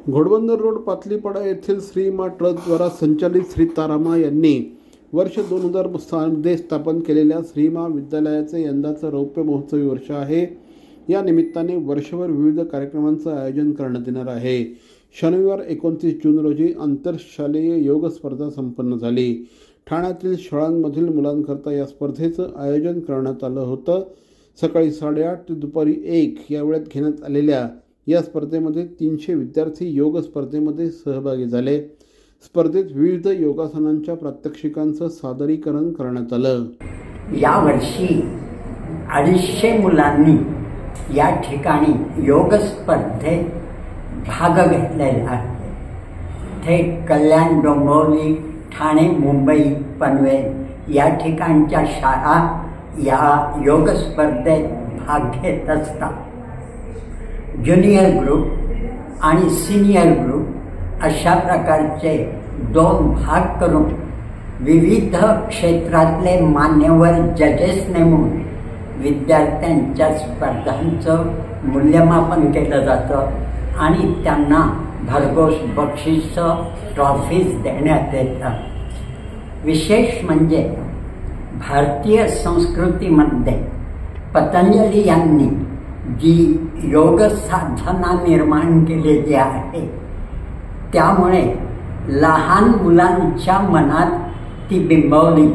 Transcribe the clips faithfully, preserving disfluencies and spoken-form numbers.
Ghodbunder road Patlipada येथील श्रीमा ट्रस्टद्वारा संचालित श्री तारामा यांनी वर्ष दोन हजार मध्ये स्थापन केलेल्या श्रीमा विद्यालयाचे यंदाचं रौप्य महोत्सवी वर्ष आहे। या निमित्ताने वर्षभर विविध कार्यक्रमांचं आयोजन करण्यात येणार आहे। शनिवार एकोणतीस जून रोजी आंतरशालेय योग स्पर्धा संपन्न झाली। ठाण्यातील शाळांमधील मुलांकरता या स्पर्धेचं आयोजन करण्यात आलं होतं। सकाळी साडेआठ ते दुपारी एक या वेळेत घेण्यात आलेल्या या स्पर्धेमध्ये तीनशे विद्यार्थी योग स्पर्धेमध्ये सहभागी झाले। स्पर्धेत विविध योगासनांच्या प्रात्यक्षिकांचं सादरीकरण करण्यात आलं। या वर्षी अडीचशे मुलांनी या ठिकाणी योग स्पर्धेत भाग घेतलेला आहे। ते कल्याण, डोंबिवली, ठाणे, मुंबई, पनवेल या ठिकाणच्या शाळा या योग स्पर्धेत भाग घेत असतात। ज्युनियर ग्रुप आणि सिनियर ग्रुप अशा प्रकारचे दोन भाग करून विविध क्षेत्रातले मान्यवर जजेस नेमून विद्यार्थ्यांच्या स्पर्धांचं मूल्यमापन केलं जातं आणि त्यांना भरघोस बक्षिसं, ट्रॉफीज देण्यात येतात। विशेष म्हणजे भारतीय संस्कृतीमध्ये पतंजली यांनी जी योग साधना निर्माण केलेली आहे त्यामुळे लहान मुलांच्या मनात ती बिंबवली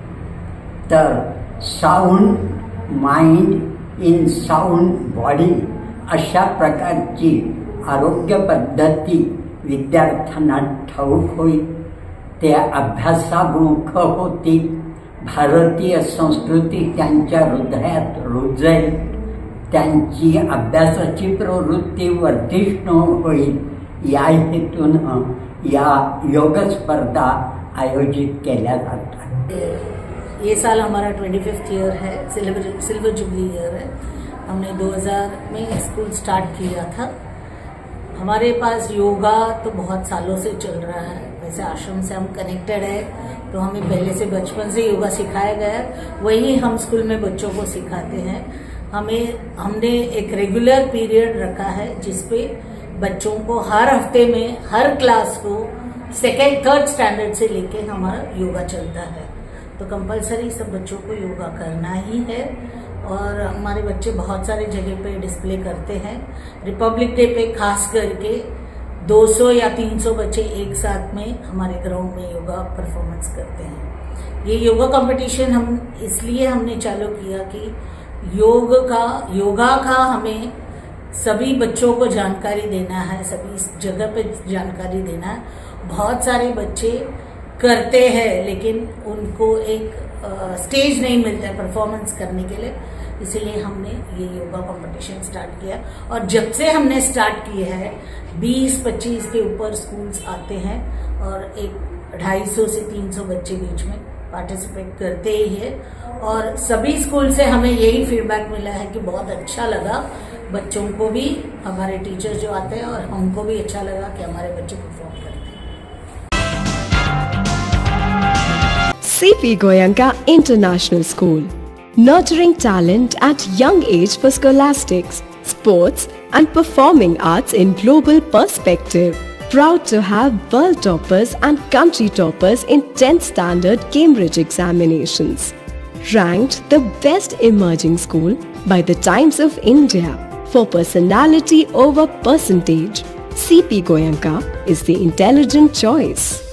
तर sound mind in sound body अशा प्रकारची आरोग्य पद्धती विद्यार्थ्यांना ठाऊक होईल। ते अभ्यासामुख होतील। भारतीय संस्कृती त्यांच्या हृदयात रुजेल। त्यांची अभ्यासाची प्रवृत्ती वर्धिष्णू होईल। या हेतून या योग स्पर्धा आयोजित केल्या जातात। ये साल हमारा ट्वेंटी फिफ्थ ईयर है, सिल्वर सिल्वर जुबली ईयर है। हमने दो हज़ार में स्कूल स्टार्ट किया था। हमारे पास योगा तो बहुत सालों से चल रहा है। वैसे आश्रम से हम कनेक्टेड है तो हमें पहले से बचपन से योगा सिखाया गया है, वही हम स्कूल में बच्चों को सिखाते हैं। हमें हमने एक रेगुलर पीरियड रखा है जिसपे बच्चों को हर हफ्ते में हर क्लास को सेकेंड थर्ड स्टैंडर्ड से लेके हमारा योगा चलता है। तो कंपलसरी सब बच्चों को योगा करना ही है और हमारे बच्चे बहुत सारे जगह पे डिस्प्ले करते हैं। रिपब्लिक डे पे खास करके दो सौ या तीन सौ बच्चे एक साथ में हमारे ग्राउंड में योगा परफॉर्मेंस करते हैं। ये योगा कंपटीशन हम इसलिए हमने चालू किया कि योग का योगा का हमें सभी बच्चों को जानकारी देना है, सभी इस जगह पे जानकारी देना है। बहुत सारे बच्चे करते हैं लेकिन उनको एक आ, स्टेज नहीं मिलता है परफॉर्मेंस करने के लिए, इसीलिए हमने ये योगा कंपटीशन स्टार्ट किया। और जब से हमने स्टार्ट किया है बीस पच्चीस के ऊपर स्कूल्स आते हैं और एक ढाई सौ से तीन सौ बच्चे बीच में पार्टिसिपेट करते ही है। और सभी स्कूल से हमें यही फीडबैक मिला है कि बहुत अच्छा लगा, बच्चों को भी, हमारे टीचर जो आते हैं और हमको भी अच्छा लगा कि हमारे बच्चे परफॉर्म करते हैं। C P Goenka International School, nurturing talent at young age for scholastics, sports and performing arts in global perspective. Proud to have world toppers and country toppers in tenth standard Cambridge examinations. Ranked the best emerging school by the Times of India for personality over percentage, C P Goenka is the intelligent choice.